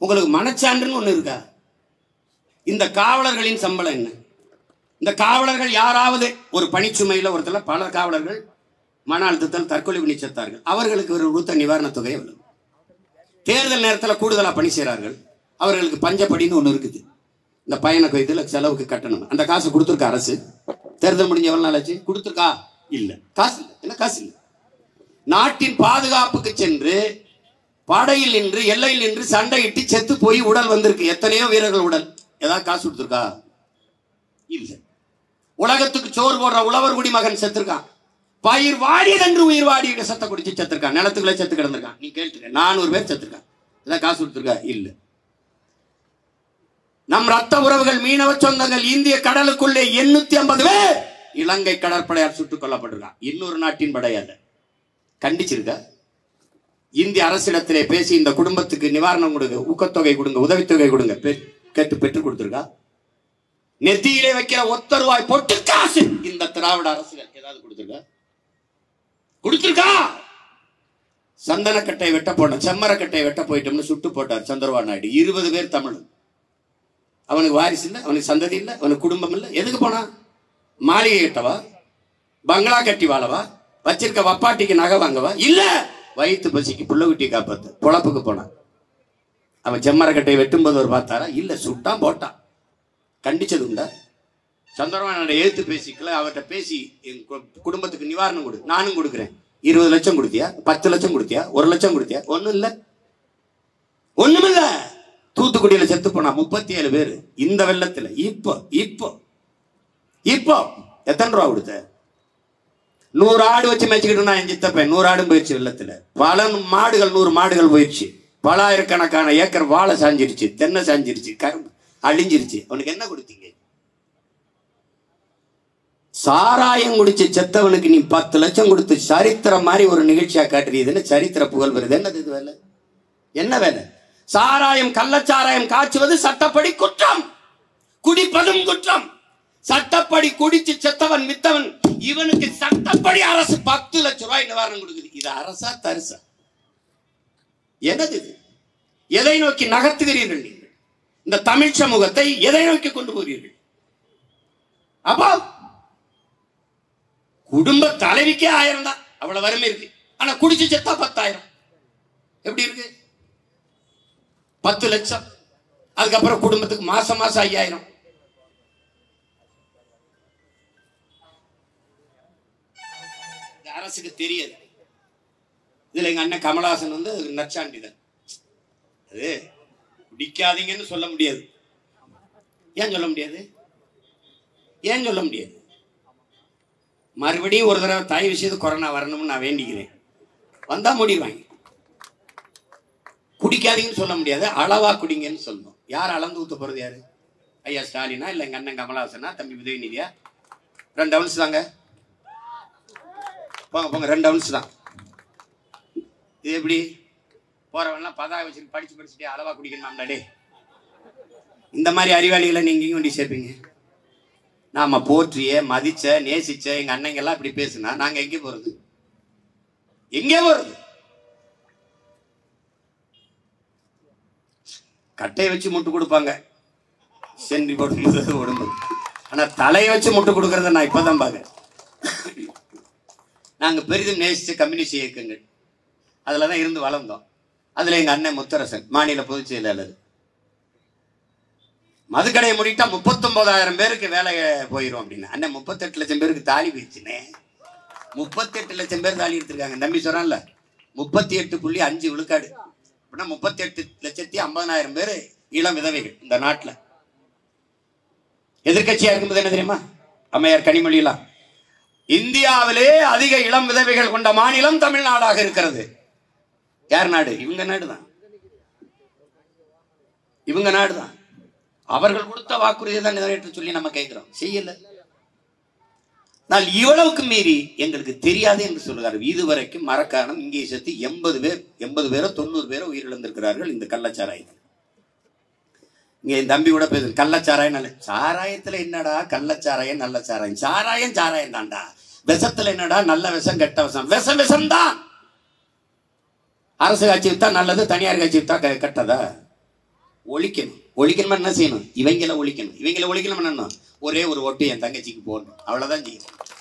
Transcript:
உங்களுக்கு மனச்சான்றுன்னு ஒண்ணு இருக்கா? இந்த காவலர்களின் சம்பளம் என்ன? இந்த காவலர்கள் யாராவது ஒரு பணிச்சுமையில் ஒருத்தர பல காவலர்கள் மன அழுத்தத்தால் தற்கொலை பண்ணி செத்தார்கள். அவர்களுக்கு ஒரு கொடுத்த நிவாரணத் தொகை எவ்வளவு? தேர்தல் நேரத்தில் கூடுதலாக பணி செய்கிறார்கள், அவர்களுக்கு பஞ்சப்படின்னு ஒன்று இருக்குது. இந்த பயண கைதில் செலவுக்கு கட்டணும். அந்த காசு கொடுத்துருக்கா அரசு? தேர்தல் முடிஞ்ச எவ்வளவு நாள் ஆச்சு? கொடுத்துருக்கா? இல்லை. காசு இல்லை. என்ன காசு இல்லை? நாட்டின் பாதுகாப்புக்கு சென்று படையில் நின்று எல்லையில் நின்று சண்டையிட்டு செத்து போய் உடல் வந்திருக்கு. எத்தனையோ வீரர்கள் உடல். ஏதாவது காசு கொடுத்துருக்கா? இல்லை. உலகத்துக்கு சோறு போடுற உழவர் குடிமகன் செத்துருக்கான். பயிர் வாடியதென்று உயிர் வாடி சத்த குடிச்சு செத்துருக்கான். நிலத்துக்குள்ள செத்து கிடந்திருக்கான். நீ கேட்டுக்க, 400 பேர் செத்துருக்கான். ஏதாவது காசு கொடுத்துருக்கா? இல்லை. நம் ரத்த உறவுகள் மீனவ சொந்தங்கள் இந்திய கடலுக்குள்ளே 850 பேர் இலங்கை கடற்படையால் சுட்டுக் கொல்லப்பட்டிருக்கான். இன்னொரு நாட்டின் படையால. கண்டிச்சிருக்க? இந்திய அரசிடத்திலே பேசி இந்த குடும்பத்துக்கு நிவாரணம் கொடுங்க, ஊக்கத்தொகை கொடுங்க, உதவித்தொகை கொடுங்க கேட்டு பெற்றுக் கொடுத்திருக்கா? நெத்தியிலே வைக்கிற ஒத்த ரூபாய் பொட்டு காசு இந்த திராவிட அரசுகள் ஏதாவது கொடுத்திருக்கா? சந்தனக்கட்டை வெட்ட போன செம்மரக்கட்டை வெட்ட போயிட்டோம்னு சுட்டு போட்டார் சந்திரபாபு நாயுடு. 20 பேர் தமிழ். அவனுக்கு வாரிசு இல்லை, அவனுக்கு சந்ததி இல்லை, அவனுக்கு குடும்பம் இல்லை. எதுக்கு போனா? மாளிகை கட்டவா? பங்களா கட்டி வாழவா? வச்சிருக்க வப்பாட்டிக்கு நகை வாங்கவா? இல்ல, வயிற்று பசிக்கு புள்ள குட்டி காப்பாத்து பொழப்புக்கு போனான். அவன் செம்மரக்கட்டை வெட்டும்போது ஒரு பார்த்தாரா? இல்ல, சுட்டான் போட்டான். கண்டிச்சது உண்டா? சந்திரபாபு எழுத்து பேசிக்கல, அவர்கிட்ட பேசி எங்க குடும்பத்துக்கு நிவாரணம் கொடு, நானும் கொடுக்குறேன். 20 லட்சம் கொடுத்தியா? 10 லட்சம் கொடுத்தியா? 1 லட்சம் கொடுத்தியா? ஒண்ணும் இல்ல, ஒண்ணுமில்ல. தூத்துக்குடியில செத்து போனா 37 பேர் இந்த வெள்ளத்துல. இப்போ இப்போ இப்போ எத்தனை ரூபா கொடுத்த? 100 ஆடு வச்சு மேய்ச்சிக்கிட்டு நான் என் சித்தப்பேன். 100 ஆடும் போயிடுச்சு வெள்ளத்துல. பல மாடுகள், 100 மாடுகள் போயிடுச்சு. பல ஆயிரக்கணக்கான ஏக்கர் வாழை சாஞ்சிருச்சு, தென்னை சாஞ்சிருச்சு, கரும்பு அழிஞ்சிருச்சு. அவனுக்கு என்ன கொடுத்தீங்க? சாராயம் குடிச்சு செத்தவனுக்கு நீ 10 லட்சம் கொடுத்து சரித்திரம் மாதிரி ஒரு நிகழ்ச்சியா காட்டுறீதுன்னு சரித்திர புகழ் வருது. என்னது இது வேலை? என்ன வேலை? சாராயம், கள்ளச்சாராயம் காய்ச்சுவது சட்டப்படி குற்றம், குடிப்பதும் குற்றம். சட்டப்படி குடிச்சு செத்தவன் மித்தவன் இவனுக்கு சட்டப்படி அரசு 10 லட்சம் ரூபாய் நிவாரணம் கொடுக்குது. இது அரசா தரிசா? என்னது இது? எதை நோக்கி நகர்த்துகிறீர்கள் நீங்கள்? இந்த தமிழ் சமூகத்தை எதை நோக்கி கொண்டு போகிறீர்கள்? அப்போ குடும்ப தலைவிக்கே 1000 தான், அவ்வளவு வறுமை இருக்கு. ஆனா குடிச்சு செத்தா 10,000. எப்படி இருக்கு? 10 லட்சம். அதுக்கப்புறம் குடும்பத்துக்கு மாசம் மாசம் 5000. அரசுக்கு தெரியாது. இதுல எங்க அண்ணன் கமலஹாசன் வந்து நற்சான்றிதழ். அது குடிக்காதீங்கன்னு சொல்ல முடியாது. ஏன் சொல்ல முடியாது? ஏன் சொல்ல முடியாது? மறுபடியும் ஒரு தடவை தாய் விஷயத்து கொரோனா வரணும்னு நான் வேண்டிக்கிறேன். வந்தா முடிவாங்க. குடிக்காதீங்கன்னு சொல்ல முடியாது, அளவா குடிங்கன்னு சொல்லணும். யார் அளந்து ஊத்த போறது? யாரு? ஐயா ஸ்டாலினா, இல்ல எங்க அண்ணன் கமலஹாசனா, தம்பி உதயநிதியா? 2 ounce தாங்க. போங்க போங்க, 2 ounce தான். இது எப்படி? போறவன்லாம் பதாக வச்சு படிச்சுட்டே அளவா குடிக்கணுமாம்டாடே. இந்த மாதிரி அறிவாளிகளை நீங்க இங்கே கொண்டு சேர்ப்பீங்க. நாம போற்றிய, மதிச்ச, நேசிச்ச எங்க அண்ணங்கெல்லாம் இப்படி பேசுனா நாங்க எங்கே போறது? எங்கே போறது? கட்டையை வச்சு முட்டு கொடுப்பாங்க, சென்றி போட்டு உடம்பு. ஆனா தலையை வச்சு முட்டு கொடுக்கறத நான் இப்பதான் பாக்க. நாங்க பெரிதும் நேசிச்ச கம்யூனிஸ்ட் இயக்கங்கள் அதுலதான் இருந்து வளர்ந்தோம். அதுல எங்க அண்ணன் முத்தரசன் மாநில பொதுச் செயலாளர். மதுக்கடையை முடிட்டா 39,000 பேருக்கு வேலை போயிடும் அப்படின்னு. அண்ணன் 38 லட்சம் பேருக்கு தாலி போயிடுச்சுன்னே. 38 லட்சம் பேர் தாலி எடுத்திருக்காங்க. தம்பி சொல்றான்ல 38.5 விழுக்காடு. 38,50,000 பேர் இளம் விதவைகள் இந்த நாட்டில். எதிர்கட்சியா இருக்கும்போது என்ன தெரியுமா? அம்மையார் கனிமொழி எல்லாம் இந்தியாவிலே அதிக இளம் விதவைகள் கொண்ட மாநிலம் தமிழ்நாடாக இருக்கிறது. யார் நாடு? இவங்க நாடுதான். இவங்க நாடுதான். அவர்கள் கொடுத்த வாக்குறுதியை தான் நிறைவேற்ற சொல்லி நம்ம கேட்கிறோம், செய்யல. நான் இவ்வளவுக்கு மீறி எங்களுக்கு தெரியாது என்று சொல்கிறார். இதுவரைக்கும் மரக்காணம் இங்கே சேர்த்து 80 பேரோ 90 பேரோ உயிரிழந்திருக்கிறார்கள் இந்த கள்ளச்சாராயத்தில். இங்க என் தம்பி கூட பேசு, கள்ளச்சாராயம் நல்ல சாராயத்துல என்னடா கள்ளச்சாராயம் நல்ல சாராயம்? சாராயம் சாராயம் தான்டா. விஷத்துல என்னடா நல்ல விஷம் கெட்ட விஷம்? விஷம் தான். அரசு காட்சி வித்தா நல்லது, தனியார் காட்சி வித்தா கெட்டதா? ஒழிக்கணும். ஒழிக்கணுமா என்ன செய்யணும்? இவங்கள ஒழிக்கணும். இவங்கள ஒழிக்கணும் என்னன்னா ஒரே ஒரு ஓட்டு என் தங்கச்சிக்கு போடணும், அவ்வளோதான் செய்யணும்.